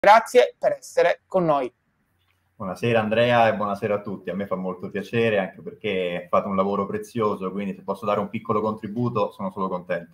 Grazie per essere con noi. Buonasera Andrea e buonasera a tutti. A me fa molto piacere, anche perché fate un lavoro prezioso, quindi se posso dare un piccolo contributo sono solo contento.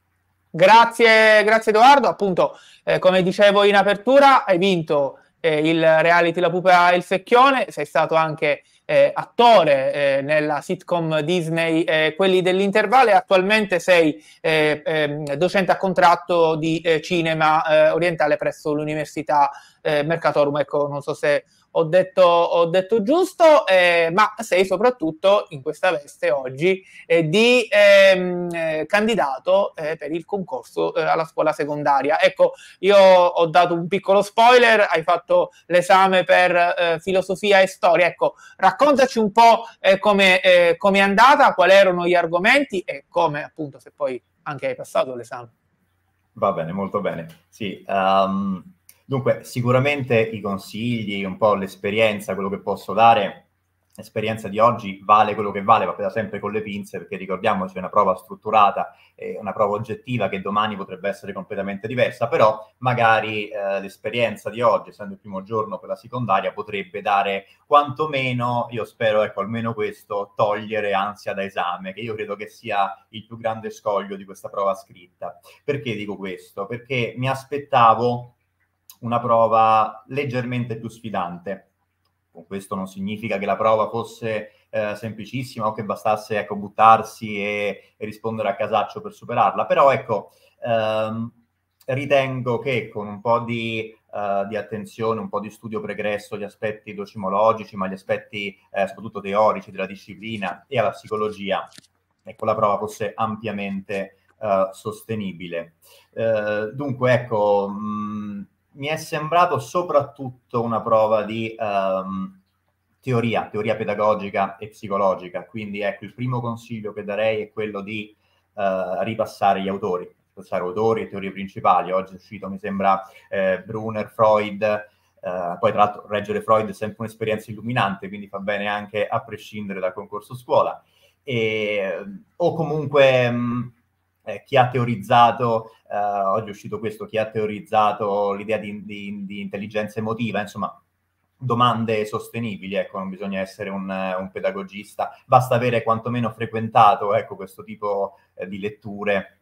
Grazie Edoardo. Appunto, come dicevo in apertura, hai vinto il reality La pupa e il secchione, sei stato anche attore nella sitcom Disney Quelli dell'Intervallo, e attualmente sei docente a contratto di cinema orientale presso l'Università Mercatorum. Ecco, non so se ho detto giusto, ma sei soprattutto in questa veste oggi di candidato per il concorso alla scuola secondaria. Ecco, io ho dato un piccolo spoiler, hai fatto l'esame per filosofia e storia. Ecco, raccontaci un po' come è andata, quali erano gli argomenti e come, appunto, se poi anche hai passato l'esame. Va bene, molto bene. Sì, dunque sicuramente i consigli, un po' l'esperienza, quello che posso dare, l'esperienza di oggi vale quello che vale, va presa sempre con le pinze, perché ricordiamoci è una prova strutturata, una prova oggettiva che domani potrebbe essere completamente diversa, però magari l'esperienza di oggi, essendo il primo giorno per la secondaria, potrebbe dare quantomeno, io spero, ecco, almeno questo, togliere ansia da esame, che io credo che sia il più grande scoglio di questa prova scritta. Perché dico questo? Perché mi aspettavo una prova leggermente più sfidante. Con questo non significa che la prova fosse semplicissima o che bastasse, ecco, buttarsi e rispondere a casaccio per superarla, però ecco, ritengo che con un po' di attenzione, un po' di studio pregresso agli aspetti docimologici, ma agli aspetti soprattutto teorici della disciplina e alla psicologia, ecco, la prova fosse ampiamente sostenibile. Dunque, ecco, mi è sembrato soprattutto una prova di teoria pedagogica e psicologica, quindi ecco, il primo consiglio che darei è quello di ripassare gli autori, e teorie principali. Oggi è uscito, mi sembra, Brunner, Freud, poi tra l'altro leggere Freud è sempre un'esperienza illuminante, quindi fa bene anche a prescindere dal concorso scuola. O comunque chi ha teorizzato, oggi è uscito questo, chi ha teorizzato l'idea di intelligenza emotiva, insomma, domande sostenibili, ecco, non bisogna essere un pedagogista, basta avere quantomeno frequentato, ecco, questo tipo di letture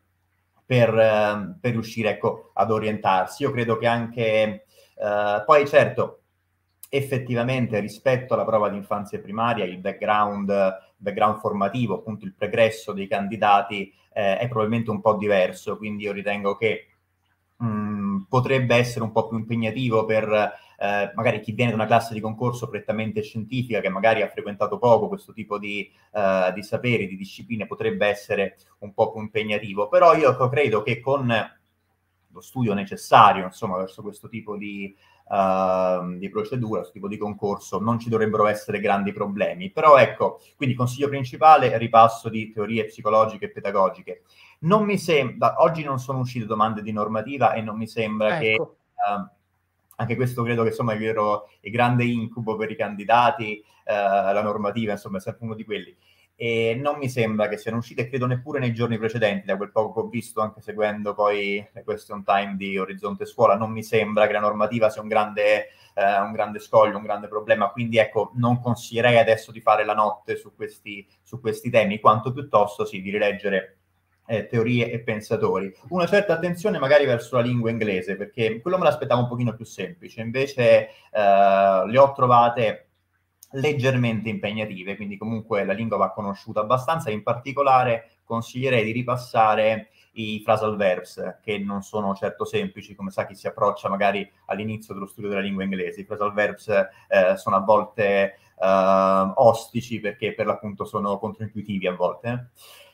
per riuscire, ecco, ad orientarsi. Io credo che anche, poi certo, effettivamente rispetto alla prova di infanzia e primaria, il background formativo, appunto il pregresso dei candidati è probabilmente un po' diverso, quindi io ritengo che potrebbe essere un po' più impegnativo per magari chi viene da una classe di concorso prettamente scientifica, che magari ha frequentato poco questo tipo di saperi, di discipline, potrebbe essere un po' più impegnativo. Però io credo che con lo studio necessario, insomma, verso questo tipo di procedura, questo tipo di concorso, non ci dovrebbero essere grandi problemi. Però ecco, quindi consiglio principale, ripasso di teorie psicologiche e pedagogiche. Non mi sembra, oggi non sono uscite domande di normativa e non mi sembra che, anche questo credo che insomma è il grande incubo per i candidati, la normativa insomma è sempre uno di quelli. E non mi sembra che siano uscite, credo neppure nei giorni precedenti, da quel poco che ho visto, anche seguendo poi le question time di Orizzonte Scuola, non mi sembra che la normativa sia un grande scoglio, un grande problema, quindi ecco, non consiglierei adesso di fare la notte su questi temi, quanto piuttosto sì, di rileggere teorie e pensatori. Una certa attenzione magari verso la lingua inglese, perché quello me l'aspettavo un pochino più semplice, invece le ho trovate leggermente impegnative, quindi comunque la lingua va conosciuta abbastanza. In particolare consiglierei di ripassare i phrasal verbs, che non sono certo semplici, come sa chi si approccia magari all'inizio dello studio della lingua inglese. I phrasal verbs sono a volte ostici, perché per l'appunto sono controintuitivi a volte.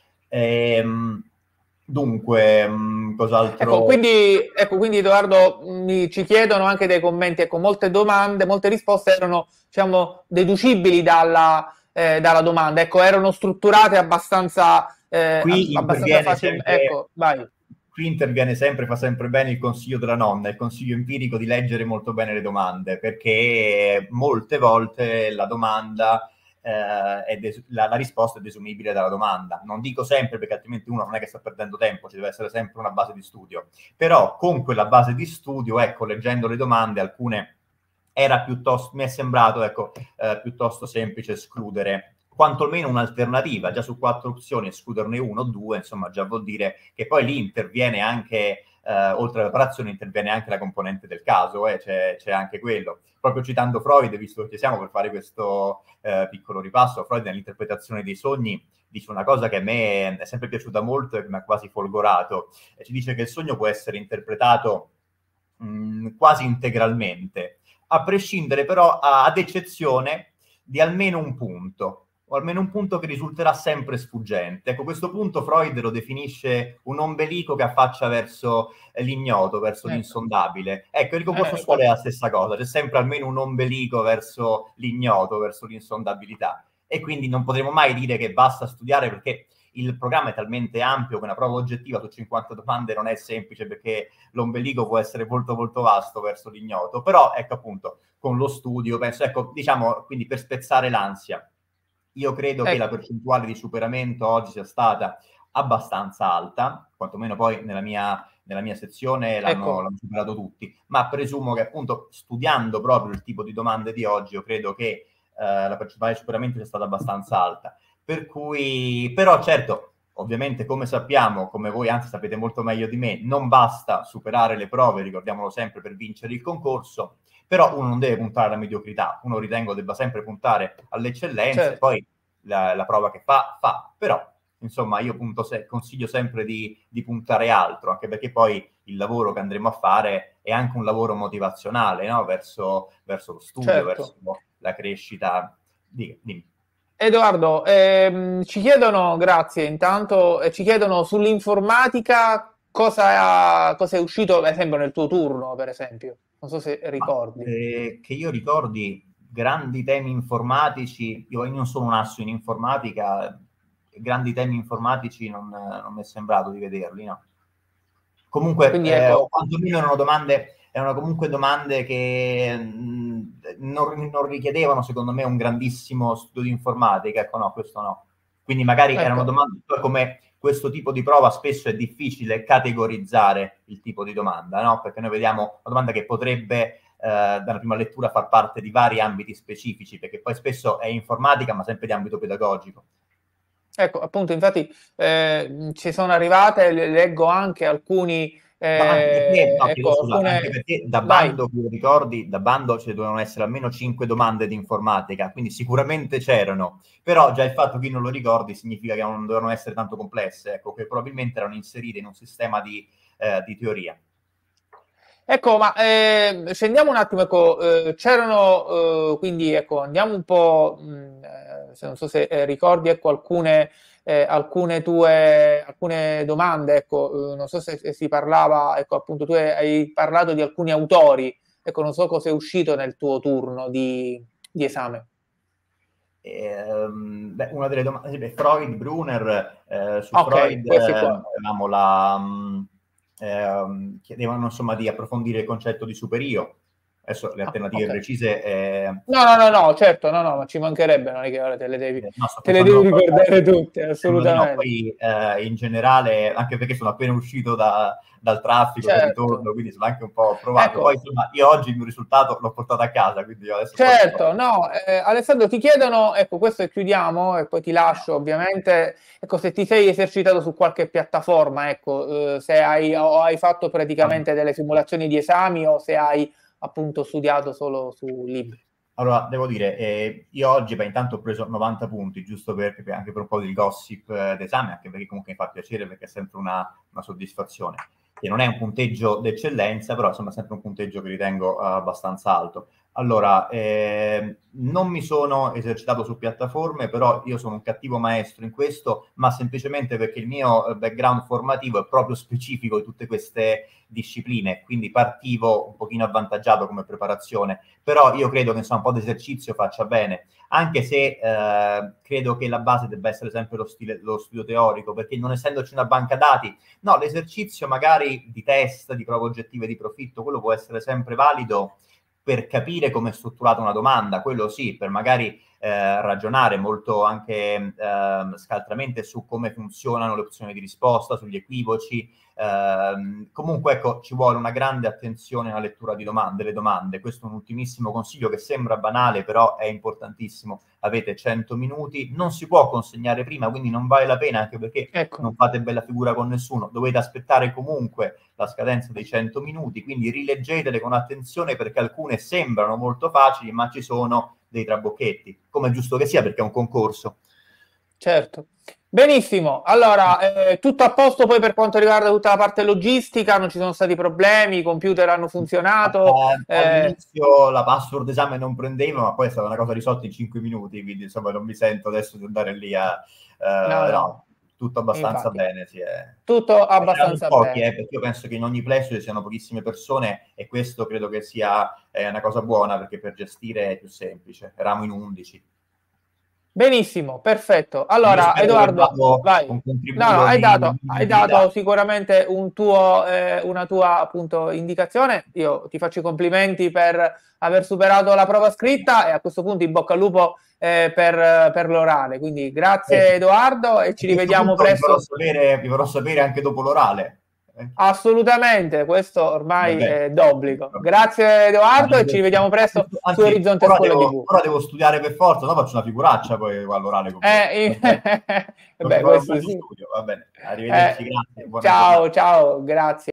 Dunque, cos'altro? Ecco, quindi Edoardo, ci chiedono anche dei commenti, ecco, molte domande, molte risposte erano, diciamo, deducibili dalla domanda, ecco, erano strutturate abbastanza facilmente, ecco, vai. Qui interviene sempre, fa sempre bene il consiglio della nonna, il consiglio empirico di leggere molto bene le domande, perché molte volte la domanda la risposta è desumibile dalla domanda. Non dico sempre, perché altrimenti uno non è che sta perdendo tempo, ci deve essere sempre una base di studio. Però con quella base di studio, ecco, leggendo le domande, alcune mi è sembrato, ecco, piuttosto semplice escludere quantomeno un'alternativa. Già su 4 opzioni escluderne 1 o 2, insomma, già vuol dire che poi lì interviene anche, oltre alla preparazione, interviene anche la componente del caso, c'è anche quello. Proprio citando Freud, visto che ci siamo, per fare questo piccolo ripasso, Freud nell'interpretazione dei sogni dice una cosa che a me è sempre piaciuta molto e che mi ha quasi folgorato. Ci dice che il sogno può essere interpretato quasi integralmente, a prescindere però, ad eccezione di almeno un punto, o almeno un punto che risulterà sempre sfuggente. Ecco, questo punto Freud lo definisce un ombelico che affaccia verso l'ignoto, verso l'insondabile. Ecco, il corpo sessuale è la stessa cosa, c'è sempre almeno un ombelico verso l'ignoto, verso l'insondabilità. E quindi non potremo mai dire che basta studiare, perché il programma è talmente ampio che una prova oggettiva su 50 domande non è semplice, perché l'ombelico può essere molto molto vasto verso l'ignoto. Però, ecco, appunto, con lo studio, penso, ecco, diciamo, quindi per spezzare l'ansia, io credo che la percentuale di superamento oggi sia stata abbastanza alta, quantomeno poi nella mia sezione l'hanno superato tutti, ma presumo che, appunto, studiando proprio il tipo di domande di oggi, io credo che la percentuale di superamento sia stata abbastanza alta. Per cui, però, certo, ovviamente, come sappiamo, come voi anzi sapete molto meglio di me, non basta superare le prove, ricordiamolo sempre, per vincere il concorso. Però uno non deve puntare alla mediocrità, uno ritengo debba sempre puntare all'eccellenza, e poi la prova che fa. Però, insomma, io consiglio sempre di puntare altro, anche perché poi il lavoro che andremo a fare è anche un lavoro motivazionale, no? Verso lo studio, verso la crescita. Dimmi. Edoardo, ci chiedono, grazie intanto, ci chiedono sull'informatica cosa è uscito, per esempio, nel tuo turno, per esempio. Non so se ricordi. Che io ricordi grandi temi informatici, io non sono un asso in informatica, grandi temi informatici non mi è sembrato di vederli, no. Comunque, quantomeno erano comunque domande che non richiedevano, secondo me, un grandissimo studio di informatica. Ecco, no, questo no. Quindi magari erano domande, come questo tipo di prova spesso è difficile categorizzare il tipo di domanda, no? Perché noi vediamo una domanda che potrebbe dalla prima lettura far parte di vari ambiti specifici, perché poi spesso è informatica, ma sempre di ambito pedagogico. Ecco, appunto, infatti ci sono arrivate, leggo anche alcuni... anche perché da bando, ricordi, da bando ci dovevano essere almeno 5 domande di informatica, quindi sicuramente c'erano, però già il fatto che non lo ricordi significa che non dovevano essere tanto complesse, ecco, che probabilmente erano inserite in un sistema di teoria. Ecco, ma scendiamo un attimo, ecco, c'erano, quindi, ecco, andiamo un po', non so se ricordi, ecco, alcune domande, ecco, non so se si parlava, ecco, appunto, tu hai parlato di alcuni autori, ecco, non so cosa è uscito nel tuo turno di esame. Una delle domande, Freud, Brunner, su Freud avevamo chiedevano, insomma, di approfondire il concetto di superio. Adesso le alternative precise... No, certo, no, ma ci mancherebbe, non è che ora te le devi ricordare tutte, assolutamente. No, poi in generale, anche perché sono appena uscito dal traffico per ritorno, quindi sono anche un po' provato. Ecco. Poi, insomma, io oggi il mio risultato l'ho portato a casa, quindi io adesso... Certo, no, Alessandro, ti chiedono, ecco, questo e chiudiamo, e poi ti lascio, ovviamente, ecco, se ti sei esercitato su qualche piattaforma, ecco, se hai fatto praticamente delle simulazioni di esami, o se hai appunto studiato solo su libri. Allora, devo dire, io oggi intanto ho preso 90 punti, giusto anche per un po' di gossip d'esame, anche perché comunque mi fa piacere, perché è sempre una soddisfazione. E non è un punteggio d'eccellenza, però insomma è sempre un punteggio che ritengo abbastanza alto. Allora, non mi sono esercitato su piattaforme, però io sono un cattivo maestro in questo, ma semplicemente perché il mio background formativo è proprio specifico di tutte queste discipline, quindi partivo un pochino avvantaggiato come preparazione, però io credo che, insomma, un po' di esercizio faccia bene, anche se credo che la base debba essere sempre lo studio teorico, perché non essendoci una banca dati, no, l'esercizio magari di test, di prove oggettive, di profitto, quello può essere sempre valido per capire come è strutturata una domanda, quello sì, per magari ragionare molto anche scaltramente su come funzionano le opzioni di risposta, sugli equivoci. Comunque, ecco, ci vuole una grande attenzione alla lettura delle domande. Questo è un ultimissimo consiglio che sembra banale, però è importantissimo. Avete 100 minuti, non si può consegnare prima, quindi non vale la pena, anche perché non fate bella figura con nessuno. Dovete aspettare comunque la scadenza dei 100 minuti, quindi rileggetele con attenzione, perché alcune sembrano molto facili, ma ci sono dei trabocchetti, come è giusto che sia, perché è un concorso. Certo. Benissimo, allora tutto a posto poi per quanto riguarda tutta la parte logistica, non ci sono stati problemi, i computer hanno funzionato. All'inizio la password esame non prendeva, ma poi è stata una cosa risolta in 5 minuti, quindi insomma non mi sento adesso di andare lì a... no, tutto abbastanza infatti, bene. tutto abbastanza pochi, bene. perché io penso che in ogni plesso ci siano pochissime persone e questo credo che sia una cosa buona, perché per gestire è più semplice. Eravamo in 11. Benissimo, perfetto. Allora, Edoardo, vai. No, hai dato sicuramente una tua appunto indicazione. Io ti faccio i complimenti per aver superato la prova scritta e a questo punto in bocca al lupo per l'orale. Quindi grazie Edoardo e ci rivediamo presto. Vi farò sapere anche dopo l'orale. Assolutamente, questo ormai è d'obbligo. Grazie Edoardo e ci rivediamo presto su Orizzonte Scuola TV. Ora devo studiare per forza, no? Faccio una figuraccia poi all'orale. Beh, questo sì. Va bene, arrivederci, grazie. Ciao, grazie.